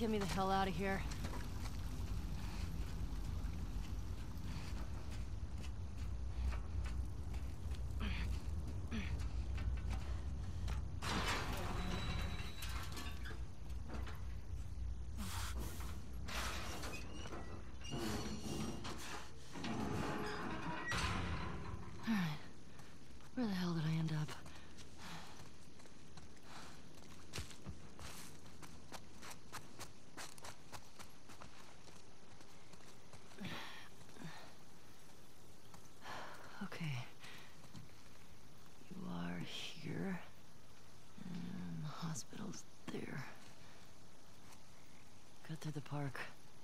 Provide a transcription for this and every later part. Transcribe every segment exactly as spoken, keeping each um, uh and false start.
Get me the hell out of here. Where the hell did I end up? Okay. You are here. And the hospital's there. Cut through the park.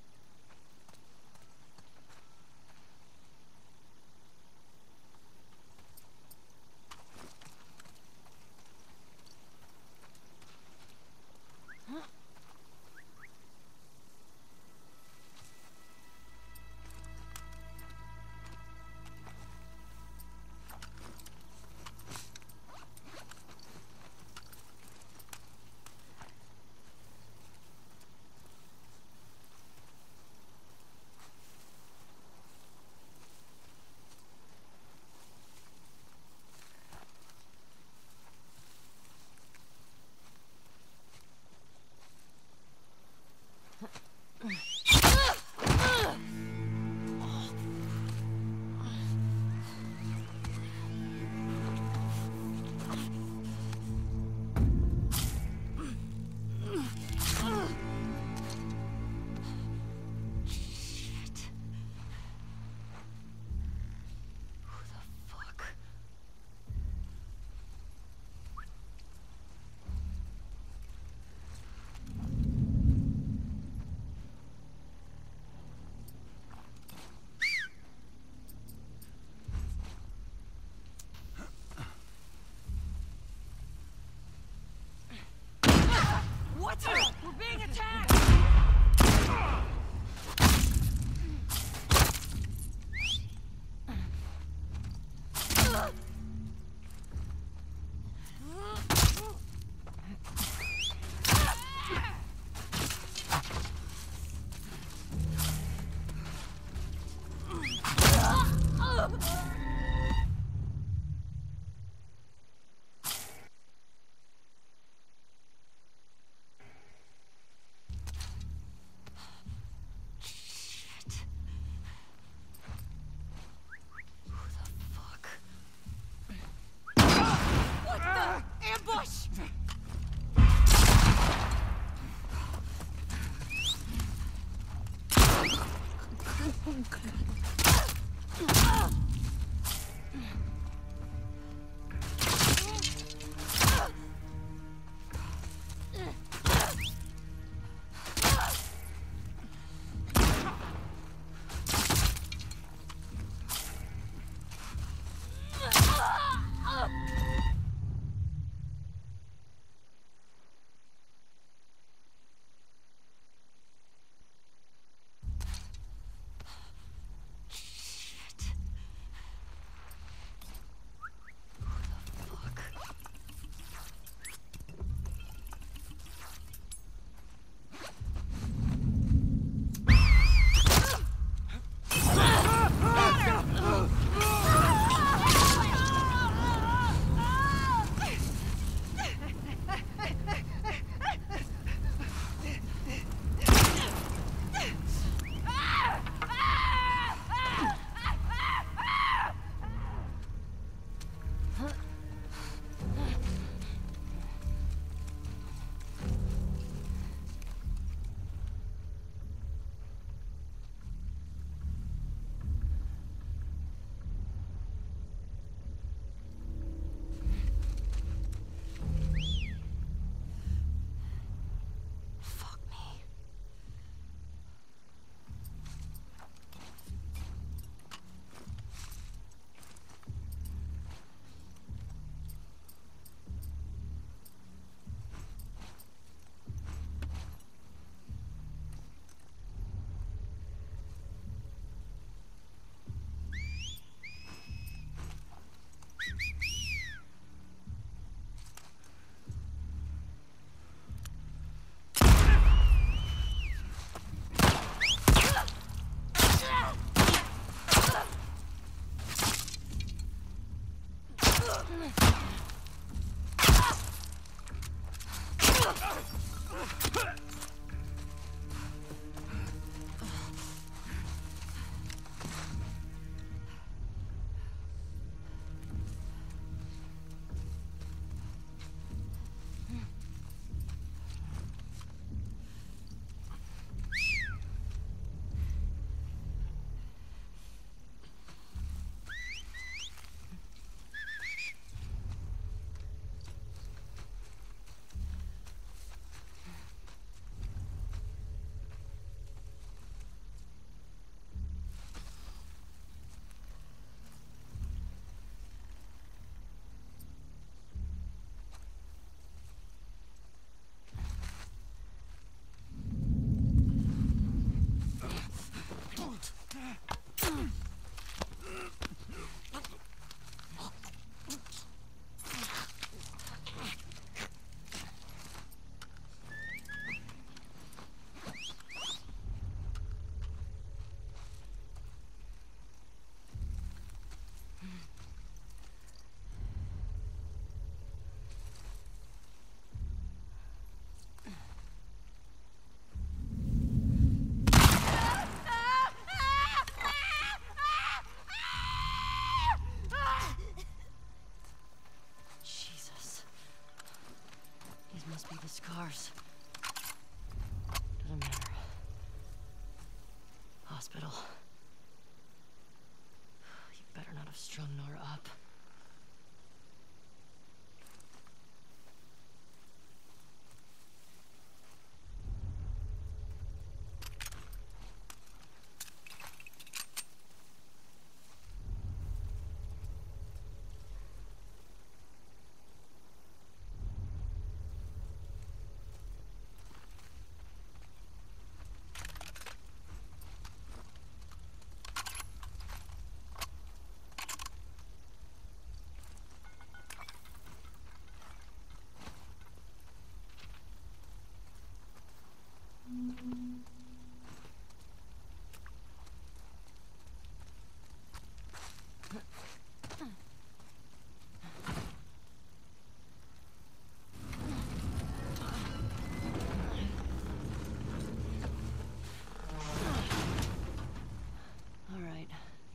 What? We're being attacked! cars. Doesn't matter. Hospital. You better not have strung Nora up. All right.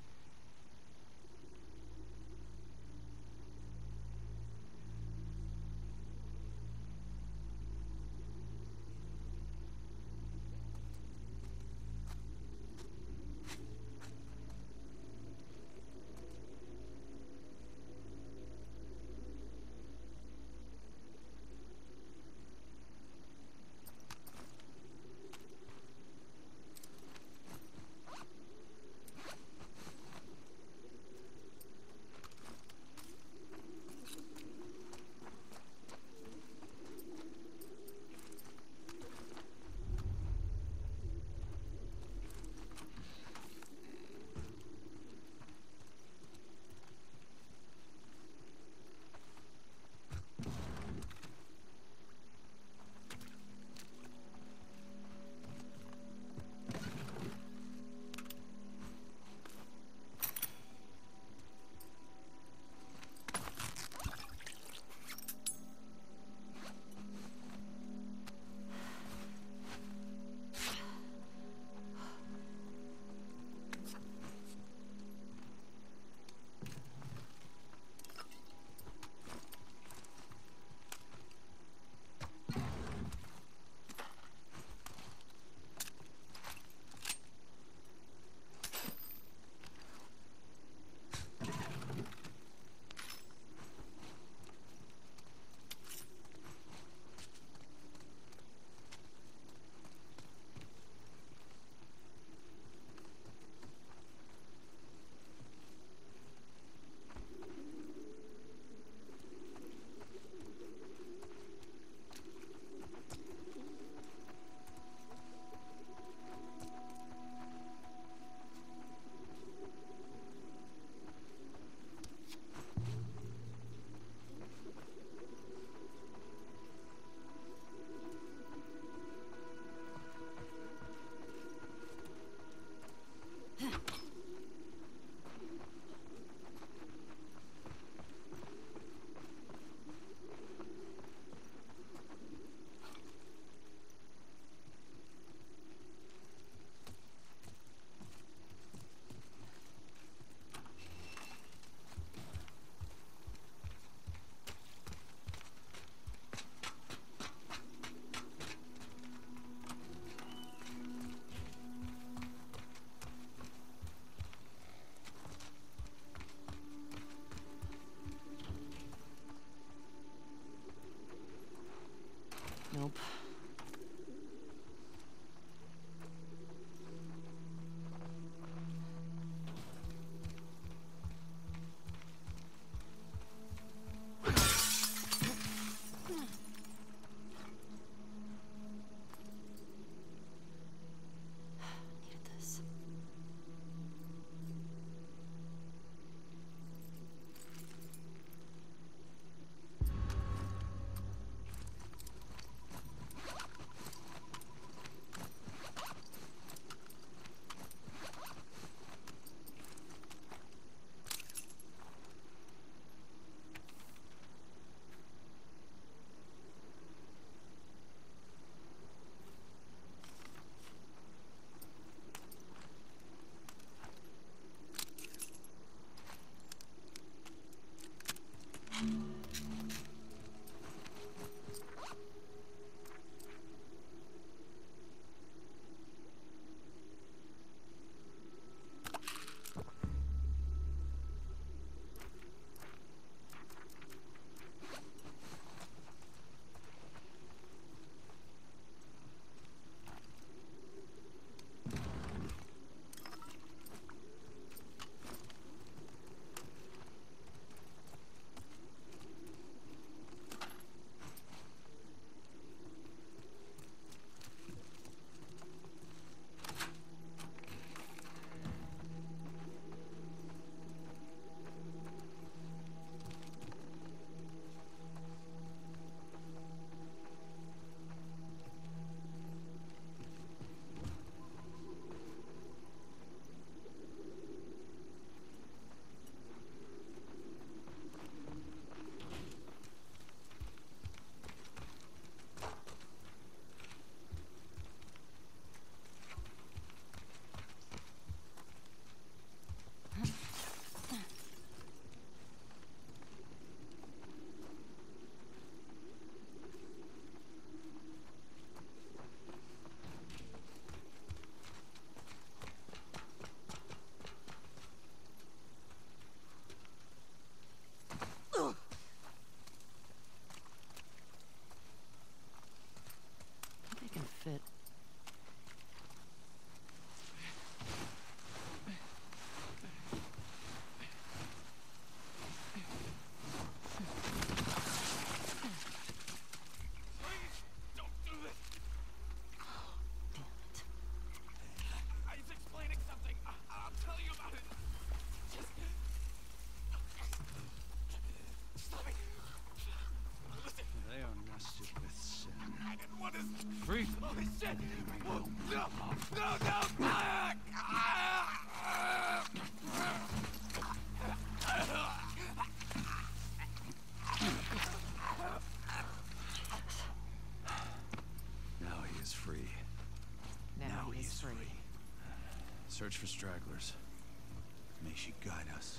Nope. Needed this. Search for stragglers. May she guide us.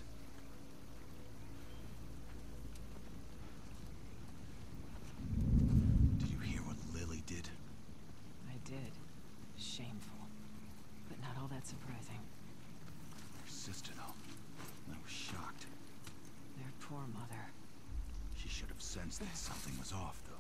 Did you hear what Lily did? I did. Shameful. But not all that surprising. Her sister, though. I was shocked. Their poor mother. She should have sensed that something was off, though.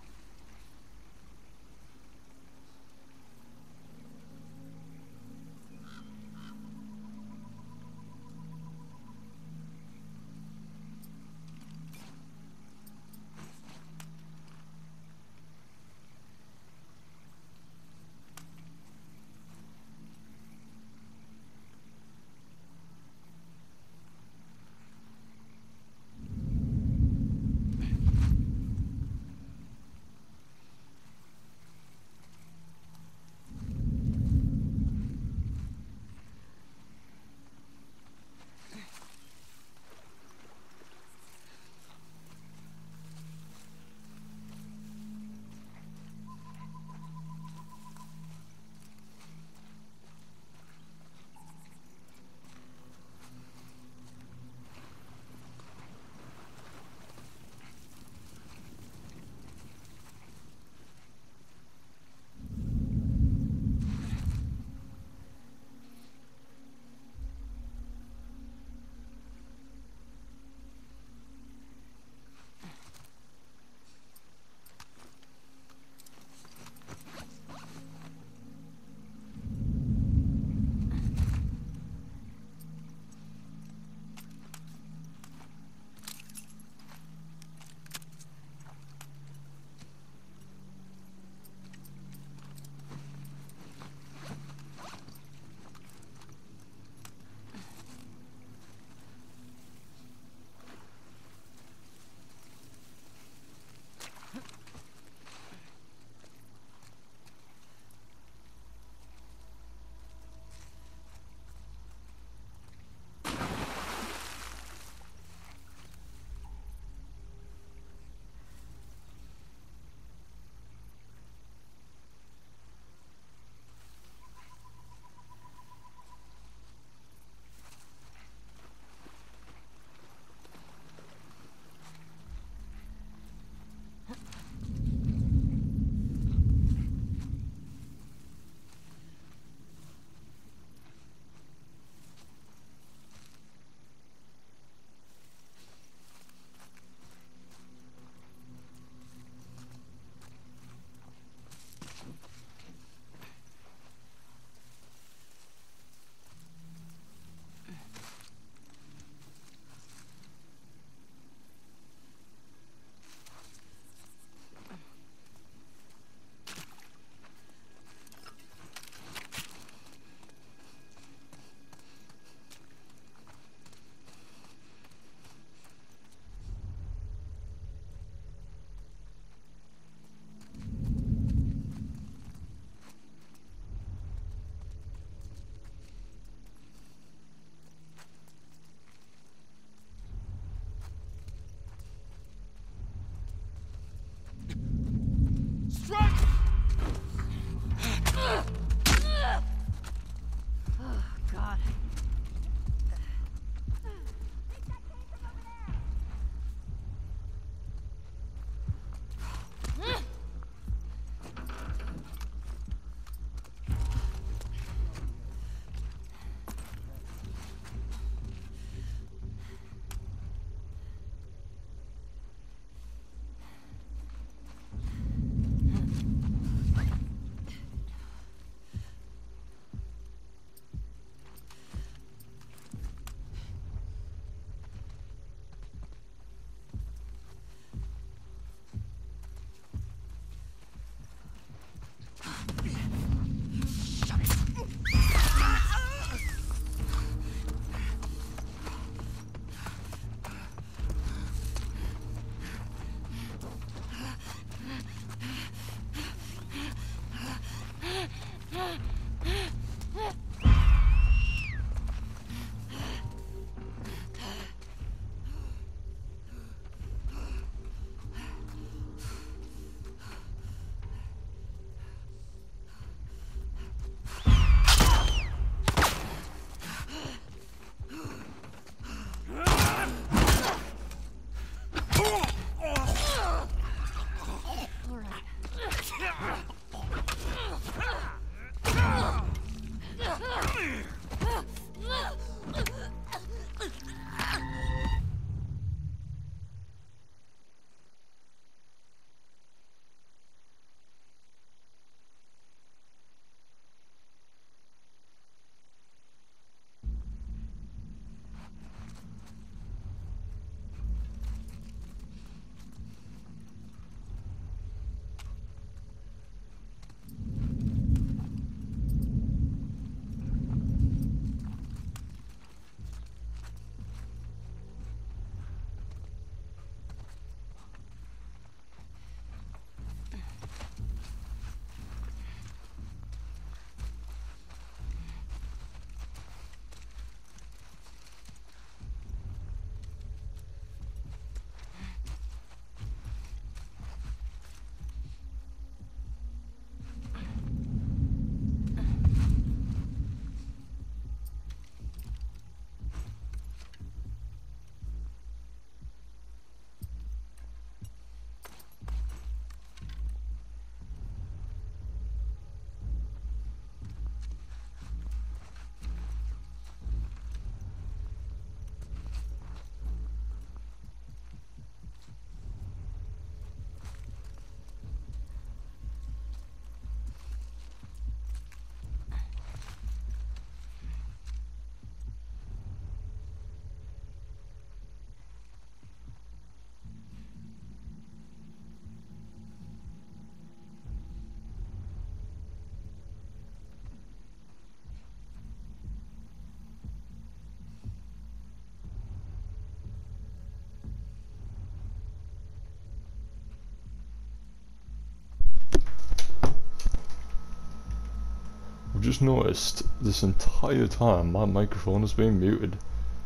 Just noticed this entire time my microphone has been muted.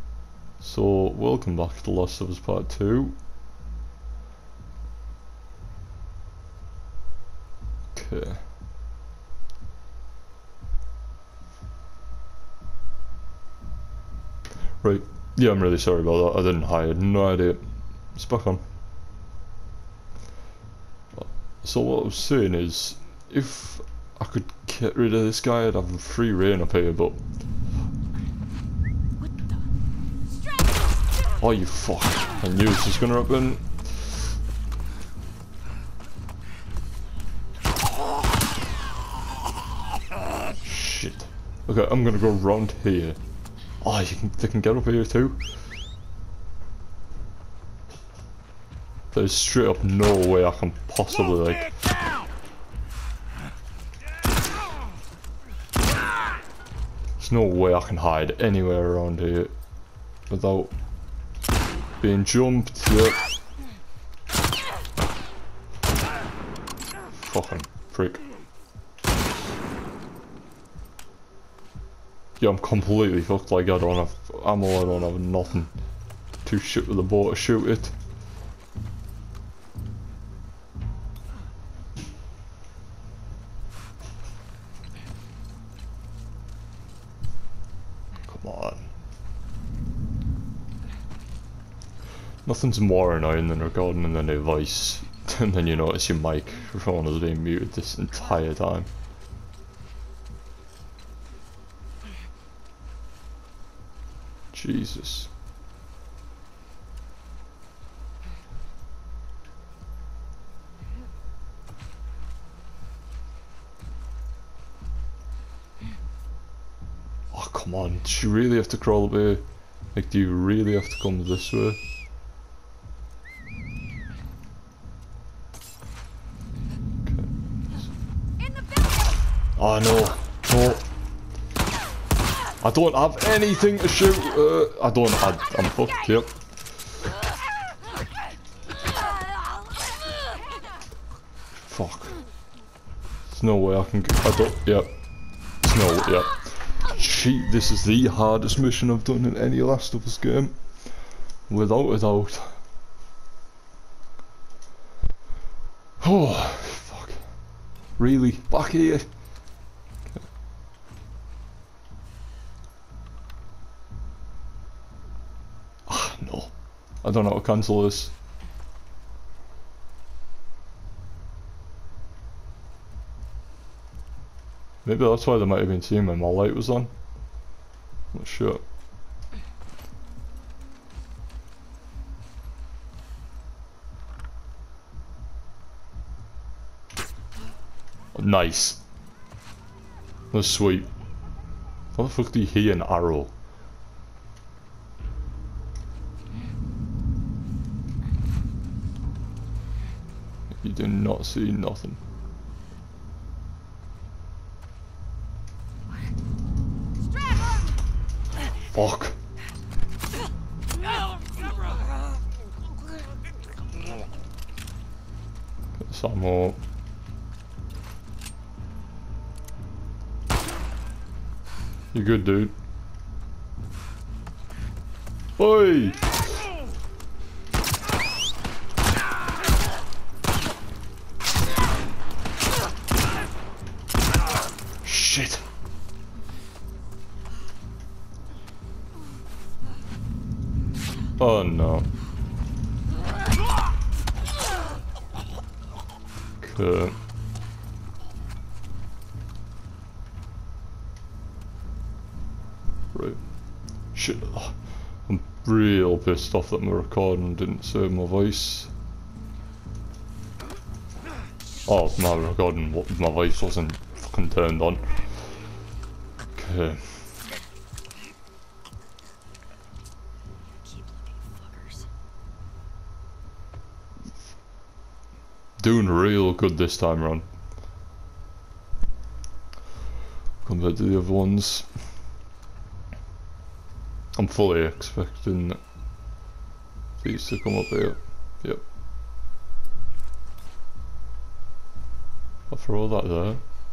So welcome back to The Last of Us Part two. Okay. Right, yeah, I'm really sorry about that. I didn't I had no idea. It's back on. So what I was saying is, if I could get rid of this guy, I'd have free reign up here, but... What the? Oh, you fuck. I knew this was gonna happen. Shit. Okay, I'm gonna go round here. Oh, you can, they can get up here too? There's straight up no way I can possibly, like... There's no way I can hide anywhere around here without being jumped. Yep. Fucking prick. Yeah, I'm completely fucked. Like, I don't have ammo, I don't have nothing to shoot with the bow to shoot it. Nothing's more annoying than recording in the new voice, and then you notice your microphone has been muted this entire time. Jesus. Oh, come on. Do you really have to crawl up here? Like, do you really have to come this way? Oh no, no. I don't have anything to shoot. Uh, I don't, I, I'm fucked, yep. Fuck. There's no way I can get, I don't, yep. There's no, yep. Gee, this is the hardest mission I've done in any Last of Us game. Without a doubt. Oh, fuck. Really? Back here? Ah, no. I don't know how to cancel this. Maybe that's why they might have been seeing when my light was on. Not sure. Oh, nice. That's sweet. How the fuck do you hear an arrow? You do not see nothing. Fuck. Get some more. You good, dude? Oi! Shit. Oh no. Okay. Right. Shit. Oh, I'm real pissed off that my recording didn't save my voice. Oh, my recording, my voice wasn't fucking turned on. Okay. Doing real good this time around compared to the other ones. I'm fully expecting these to come up here. Yep. I'll throw that there.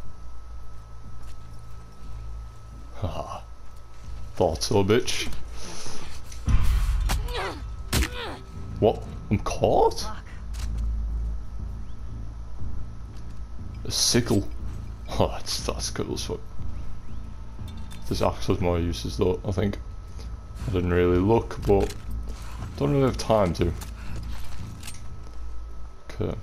Haha. Thought so, bitch. What? I'm caught? A sickle. Oh, that's, that's cool as fuck. This axe has more uses though, I think. I didn't really look, but don't really have time to. Okay.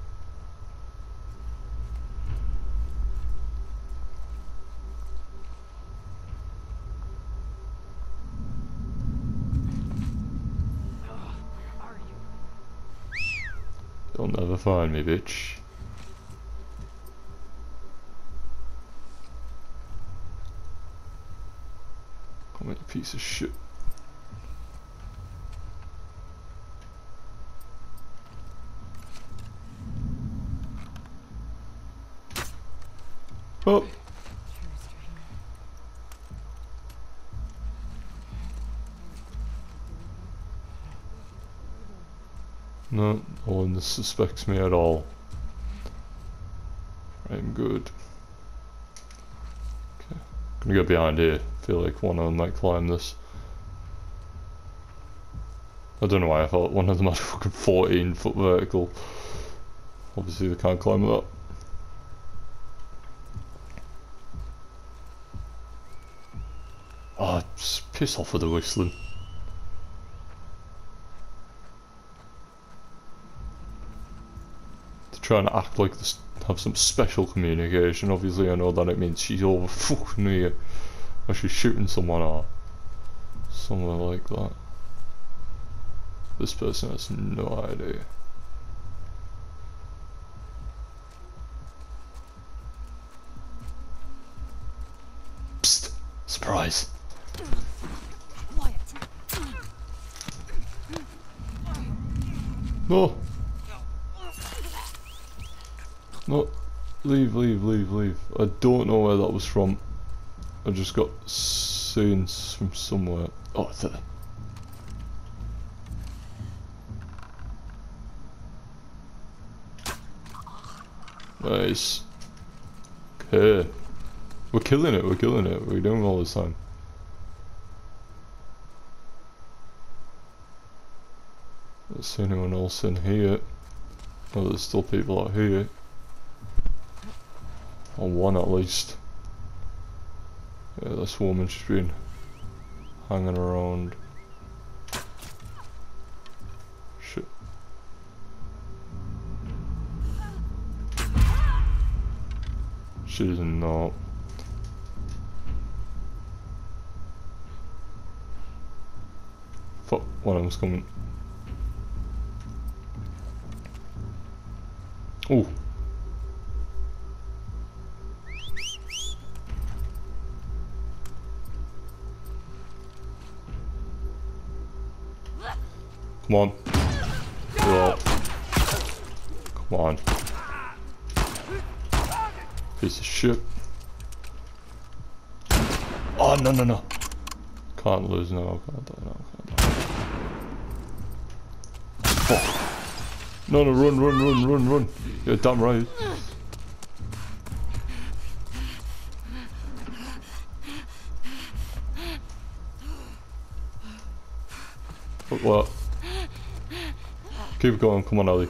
You'll never find me, bitch. I'm a piece of shit. Oh. No, no one suspects me at all. I'm good. Okay, gonna go behind here. Feel like one of them might climb this. I don't know why I thought one of them had a fucking fourteen foot vertical. Obviously they can't climb that. Oh, just piss off with the whistling. They're trying to act like this, have some special communication. Obviously I know that it means she's over fucking here. Or she's shooting someone or somewhere like that. This person has no idea. Psst! Surprise! No! No! Leave, leave, leave, leave. I don't know where that was from. I just got seen from somewhere. Oh, it's there. Nice. Okay. We're killing it, we're killing it. We're doing it all this time. Let's see anyone else in here. Oh, there's still people out here. Or one at least. Yeah, this woman's just been hanging around. switches and no. Fuck, one of them's coming. Ooh. Come on. Go up. Come on. Piece of shit. Oh, no, no, no. Can't lose now. Can't die now. Can't die. Fuck. No, no, run, run, run, run, run. You're damn right. What? What? Keep going, come on, Ellie.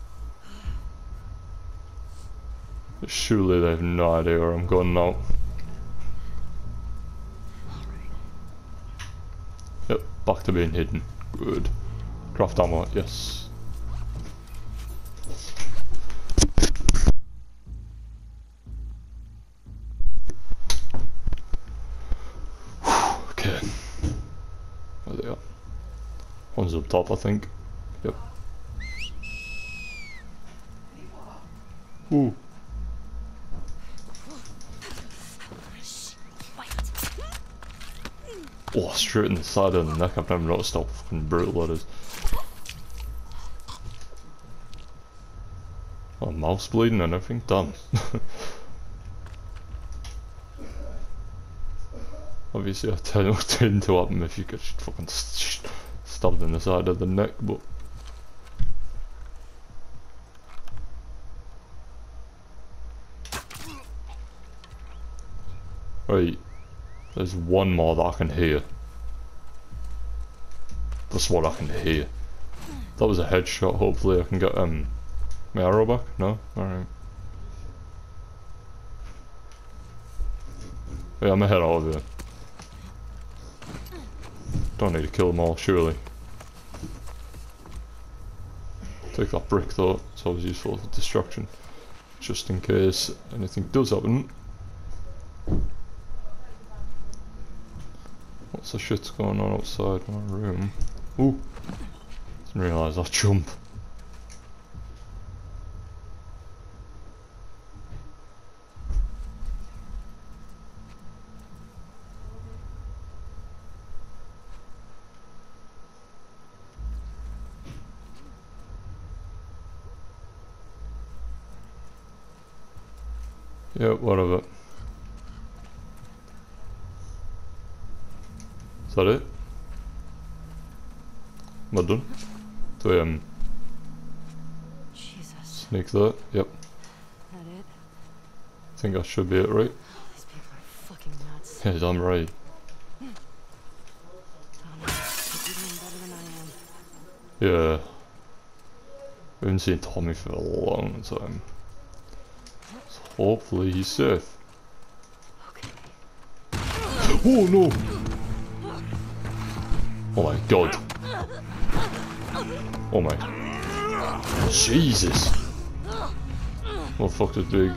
Surely they have no idea where I'm going now. Yep, back to being hidden. Good. Craft ammo, yes. Okay. There they are. One's up top, I think. Yep. Ooh. Oh, straight in the side of the neck. I've never noticed how fucking brutal that is. Oh, mouse bleeding and everything. Damn. Obviously, I tend to happen if you get fucking st stabbed in the side of the neck, but. Right. There's one more that I can hear. That's what I can hear. That was a headshot. Hopefully I can get um my arrow back. No? Alright. Yeah, I'm ahead out of here. Don't need to kill them all, surely. Take that brick though, it's always useful for distraction. Just in case anything does happen. What's the shit's going on outside my room? Ooh! Didn't realise I'd jump. Yeah, whatever. Is that it? Am I done? Do I um Jesus. sneak that? Yep. That it? I think that should be it, right? These people are fucking nuts. Yeah, damn right. Tommy, you're doing better than I am. Yeah. We haven't seen Tommy for a long time. So hopefully he's safe. Okay. Oh no! Oh my god. Oh my. Jesus! Motherfucker's big.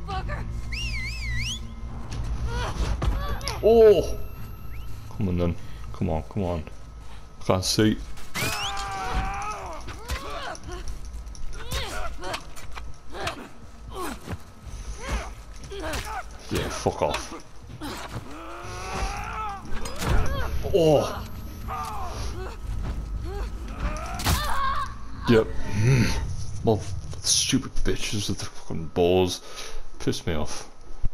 Oh! Come on then. Come on, come on. I can't see. Yeah, fuck off. Oh! Yep. Well, stupid bitches with the fucking balls piss me off.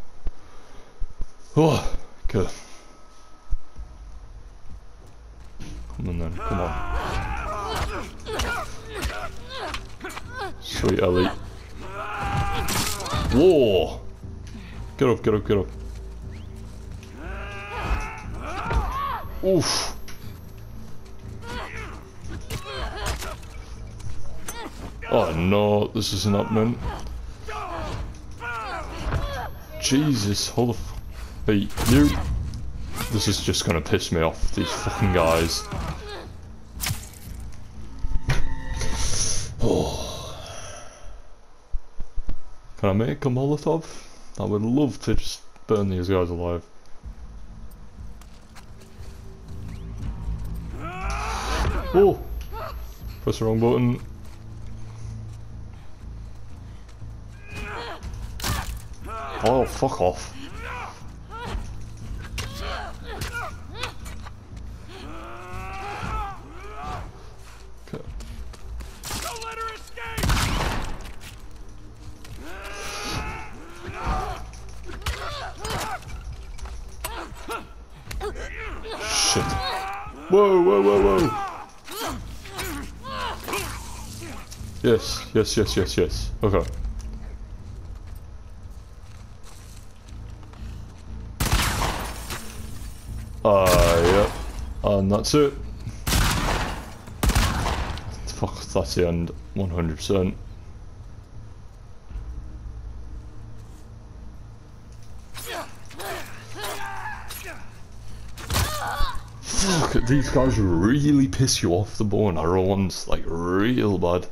Oh, okay. Come on then, come on. Sweet Ellie. Whoa! Get up, get up, get up. Oof. Oh no, this isn't happening. Jesus, hold the f- Hey, you! This is just gonna piss me off, these fucking guys. Oh. Can I make a Molotov? I would love to just burn these guys alive. Oh! Press the wrong button. Oh, fuck off. Okay. Don't let her escape! Shit. Whoa, whoa, whoa, whoa. Yes, yes, yes, yes, yes. Okay. Uh, yeah. And that's it. Fuck, that's the end. one hundred percent. Fuck, these guys really piss you off, the bow and arrow ones. Like, real bad.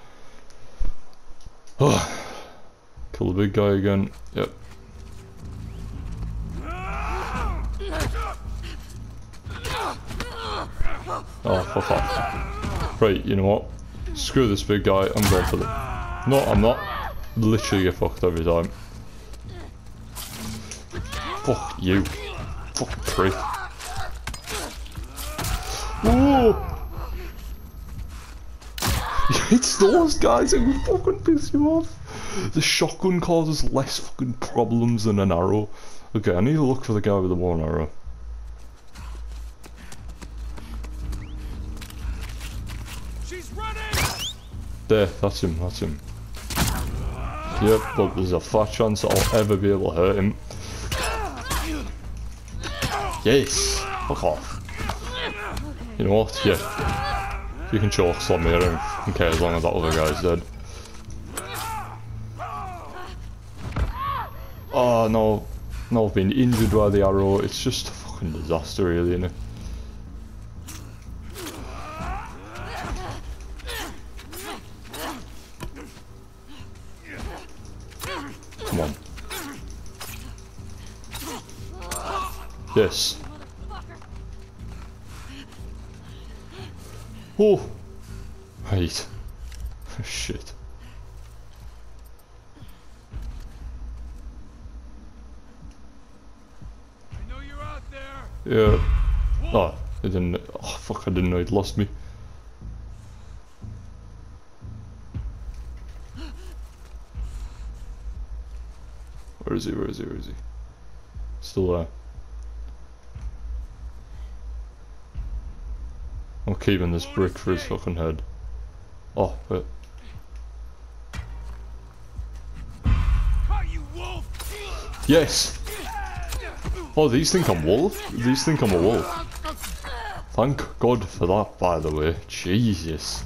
Oh. Kill the big guy again. Yep. Oh, fuck off. Right, you know what? Screw this big guy, I'm going for the... No, I'm not. Literally get fucked every time. Fuck you. Fuck prick. Whoa! It's those guys who fucking piss you off. The shotgun causes less fucking problems than an arrow. Okay, I need to look for the guy with the bow and arrow. There, that's him, that's him. Yep, but there's a fat chance I'll ever be able to hurt him. Yes! Fuck off. You know what? Yeah. You can choke slam me, I don't fucking care as long as that other guy's dead. Oh no. No, I've been injured by the arrow. It's just a fucking disaster really, innit? Come on. Yes. Oh! Right. Shit. I know you're out there. Yeah. Oh, I didn't. Oh, fuck, I didn't know he'd lost me. Where is he? Where is he? Where is he? Still there. I'm keeping this brick for his fucking head. Oh, wait. Yes! Oh, these think I'm wolf? These think I'm a wolf. Thank God for that, by the way. Jesus.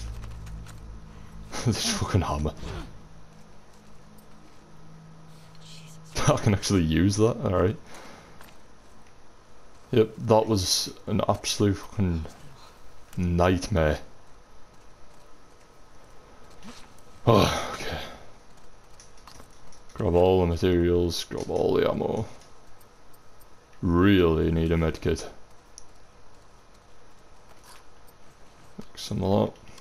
This fucking hammer. I can actually use that, alright. Yep, that was an absolute fucking nightmare. Oh, okay. Grab all the materials, grab all the ammo. Really need a medkit. Make some of that.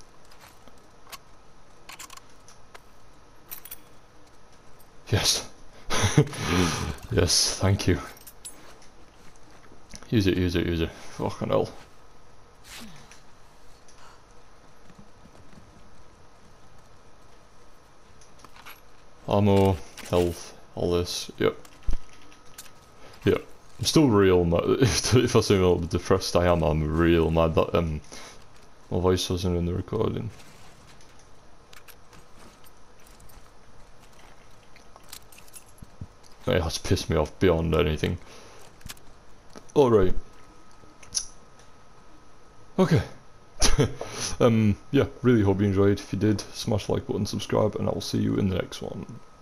Yes. Yes, thank you. Use it, use it, use it. Fucking hell. Ammo, health, all this, yep. Yep. I'm still real mad. If I seem a little bit depressed, I am. I'm real mad that um, my voice wasn't in the recording. It has pissed me off beyond anything. Alright. Okay. um, yeah, really hope you enjoyed. If you did, smash the like button, subscribe, and I'll see you in the next one.